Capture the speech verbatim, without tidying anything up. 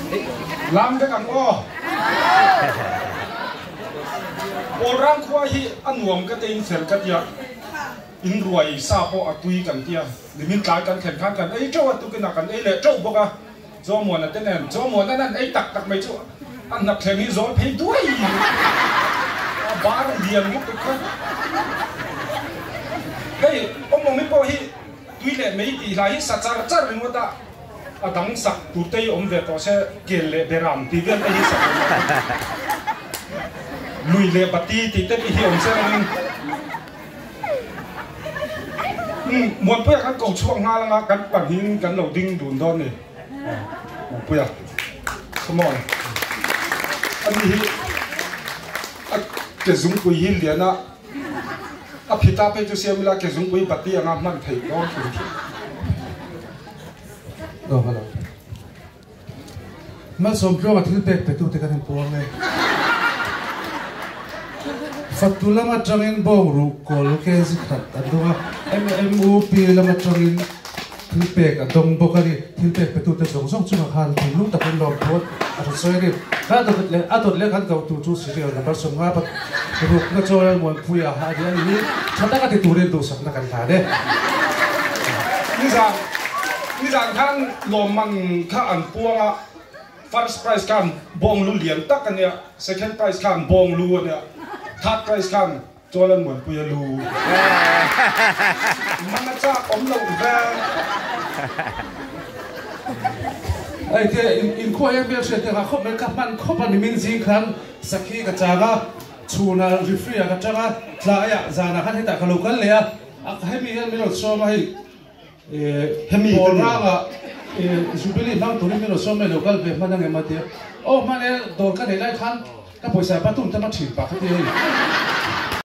làm cái cẳng o ô ram khoa hi ăn uống cái tên phèn cái gì in ruồi sa po atui kan tia limin kai kan khen khan kan ei chaw tu kena kan ei le chaw boka zo mo na tenen zo mo na nan ei tak tak mai chu an nak khen hi zo phei duai bar lian mu ka hey om mo mi po hi tui le mei ti la hi sa char char ring ta adang sak tu tei om ve to se gel le beram ti vel ei sa lui le bati ti te hi om se ring muốn bây giờ các cầu chuông ha là các bản hình các đầu đinh đồn đòn này bây giờ come on anh đi cái dùng quỳ hình liền á à phía ta bây giờ xem là cái dùng quỳ bát đi anh em thấy nó kiểu đâu hả mà xong rồi mà thiếu bếp bếp tu thì cái thằng buông này Fatu lama trangin bong rukol ke zikat adunga em em upi lama trangin tilpek adong bokari tilpek petu te dong song chunga khan tin lu takin lom thot atu soiri ka to le atot le khan kau tu chu serial number songa pat ruk na choya mon puya ha dia ni chata ka ti turin do sak na kan tha de ni sang ni sang khan lom man kha an puanga first prize khan bong lu lian tak kan ya second prize khan bong lu ne third prize khan cho lên muốn quỳ lù mà nó chắc ống lồng ra ai thế in in khoa em biết sẽ thế là không mấy các bạn không bạn mình gì khăn saki cái cha ga chuna refree cái cha ga lại à giờ là khăn hết tại cái lô khăn lẹ à hay mi hay mi nó so mà hay hay mi bỏ ra à jubilee năm tuổi mi nó so mà lô khăn về mà đang nghe mà thế ô mà này đồ cái này lại khăn các buổi sáng bắt tụm ta bắt chìm bạc cái gì